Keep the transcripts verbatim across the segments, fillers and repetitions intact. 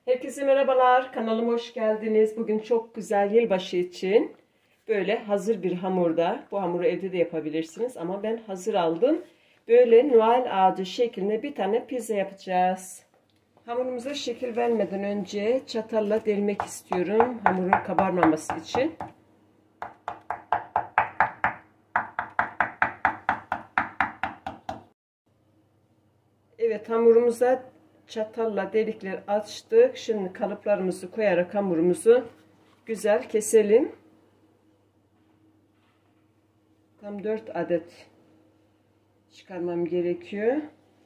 Herkese merhabalar. Kanalıma hoş geldiniz. Bugün çok güzel yılbaşı için böyle hazır bir hamurda. Bu hamuru evde de yapabilirsiniz ama ben hazır aldım. Böyle Noel ağacı şeklinde bir tane pizza yapacağız. Hamurumuza şekil vermeden önce çatalla delmek istiyorum. Hamurun kabarmaması için. Evet, hamurumuza çatalla delikler açtık. Şimdi kalıplarımızı koyarak hamurumuzu güzel keselim. Tam dört adet çıkarmam gerekiyor.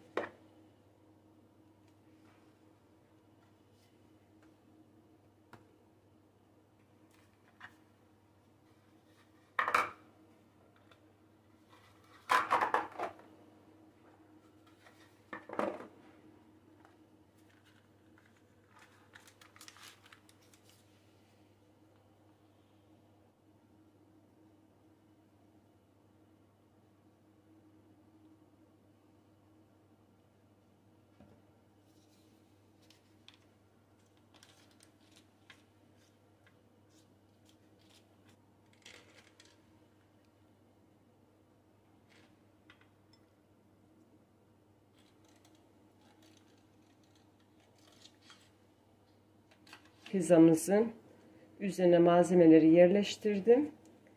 Pizzamızın üzerine malzemeleri yerleştirdim.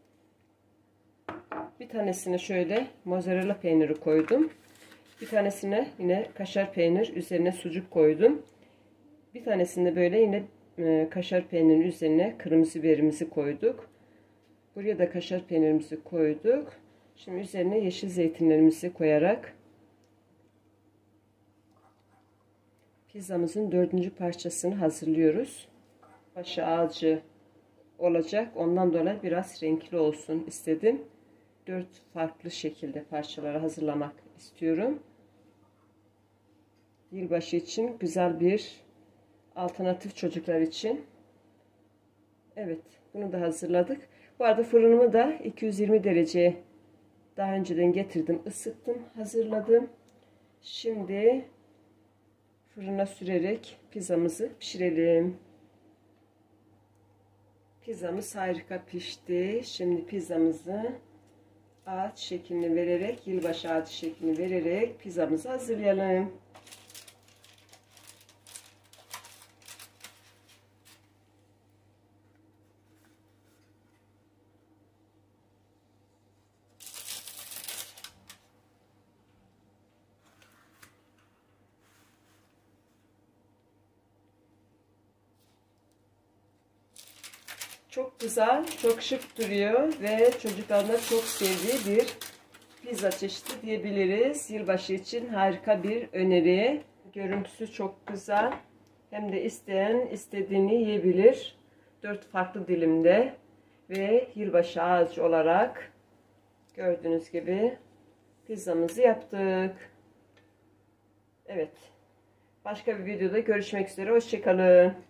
Bir tanesine şöyle mozzarella peyniri koydum. Bir tanesine yine kaşar peynir, üzerine sucuk koydum. Bir tanesinde böyle yine e, kaşar peynirin üzerine kırmızı biberimizi koyduk. Buraya da kaşar peynirimizi koyduk. Şimdi üzerine yeşil zeytinlerimizi koyarak pizzamızın dördüncü parçasını hazırlıyoruz. Başı ağacı olacak. Ondan dolayı biraz renkli olsun istedim. Dört farklı şekilde parçaları hazırlamak istiyorum. Yılbaşı için güzel bir alternatif çocuklar için. Evet, bunu da hazırladık. Bu arada fırınımı da iki yüz yirmi dereceye daha önceden getirdim, ısıttım, hazırladım. Şimdi fırına sürerek pizzamızı pişirelim. Pizzamız harika pişti. Şimdi pizzamızı ağaç şeklini vererek, yılbaşı ağacı şeklini vererek pizzamızı hazırlayalım. Çok güzel, çok şık duruyor ve çocuklarına çok sevdiği bir pizza çeşidi diyebiliriz. Yılbaşı için harika bir öneri. Görüntüsü çok güzel. Hem de isteyen istediğini yiyebilir. Dört farklı dilimde ve yılbaşı ağacı olarak gördüğünüz gibi pizzamızı yaptık. Evet. Başka bir videoda görüşmek üzere. Hoşça kalın.